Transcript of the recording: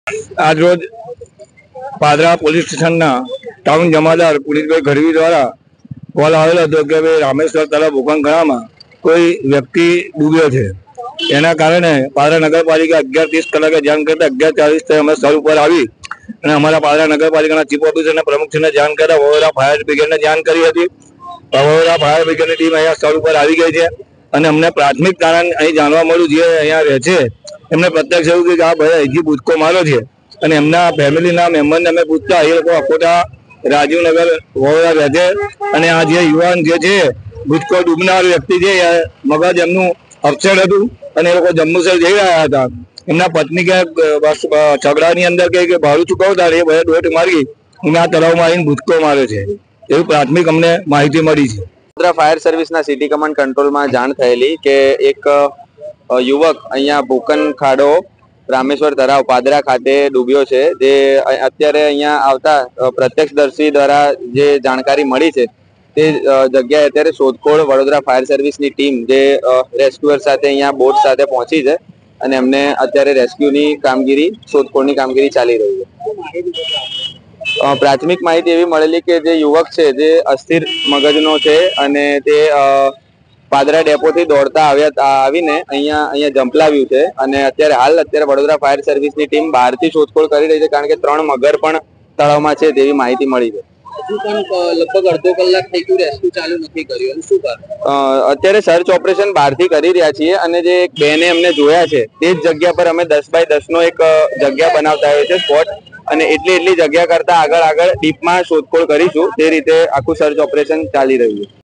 આજ રોજ પાદરા પોલીસ સ્ટેશનના ટાઉન જમાદાર પુનિતભાઈ ગઢવી દ્વારા કોલ આવેલો હતો કે ભાઈ રામેશ્વર તળાવ ભૂકંપમાં કોઈ વ્યક્તિ ડૂબ્યો છે। એના કારણે પાદરા નગરપાલિકા 11:30 કલાકે જાણ કરતા 11:40 અમે સ્થળ ઉપર આવી અને અમારા પાદરા નગરપાલિકાના ચીફ ઓફિસરને પ્રમુખશ્રીને જાણ કરતા વડોદરા ફાયર બ્રિગેડને જાણ કરી હતી। વડોદરા ફાયર બ્રિગેડની ટીમ અહીંયા સ્થળ ઉપર આવી ગઈ છે અને અમને પ્રાથમિક કારણ અહીં જાણવા મળ્યું જે અહીંયા રહે છે એમને પ્રત્યક્ષ એવું કે આ ભાઈ અહીંથી ભૂચકો માર્યો છે અને એમના ફેમિલીના મેમ્બરને અમે પૂછતા એ લોકો અકોટા રાજીવનગર વડોદરા રહે છે અને આ જે યુવાન જે છે ભૂચકો ડૂબનાર વ્યક્તિ છે મગજ એમનું અપસેટ હતું અને એ લોકો જંબુસર જઈ રહ્યા હતા। એમના પત્ની કે ઝઘડાની અંદર કે ભાડું ચૂકવતા એ બધા દોટ મારી અને આ તળાવમાં આવીને ભૂચકો માર્યો છે એવું પ્રાથમિક અમને માહિતી મળી છે। વડોદરા ફાયર સર્વિસના સિટી કમાન્ડ કંટ્રોલમાં જાણ થયેલી કે એક યુવક અહીંયા ભૂકન ખાડો રામેશ્વર તળાવ પાદરા ખાતે ડૂબ્યો છે। જે અત્યારે અહીંયા આવતા પ્રત્યક્ષદર્શી દ્વારા જે જાણકારી મળી છે તે જગ્યાએ અત્યારે શોધખોળ વડોદરા ફાયર સર્વિસની ટીમ જે રેસ્ક્યુઅર સાથે અહીંયા બોટ સાથે પહોંચી છે અને એમને અત્યારે રેસ્ક્યુની કામગીરી શોધખોળની કામગીરી ચાલી રહી છે। પ્રાથમિક માહિતી એવી મળેલી કે જે યુવક છે જે અસ્થિર મગજનો છે અને તે પાદરા ડેપોથી દોડતા આવીને અહીંયા જંપલાવ્યું છે અને અત્યારે વડોદરા ફાયર સર્વિસની ટીમ બહારથી શોધખોળ કરી રહી છે કારણ કે 3 મગર પણ તળાવમાં છે તેવી માહિતી મળી છે। લગભગ અડધો કલાક થઈ ગયું રેસ્ક્યુ ચાલુ નથી કર્યું શું કારણ? અત્યારે સર્ચ ઓપરેશન બહારથી કરી રહ્યા છીએ અને જે બેને અમને જોયા છે તે જ જગ્યા પર અમે 10x10 નો એક જગ્યા બનાવતા આવ્યો છે સ્પોટ અને એટલી જગ્યા કરતા આગળ ડીપમાં શોધખોળ કરીશું તે રીતે આખું સર્ચ ઓપરેશન ચાલી રહ્યું છે।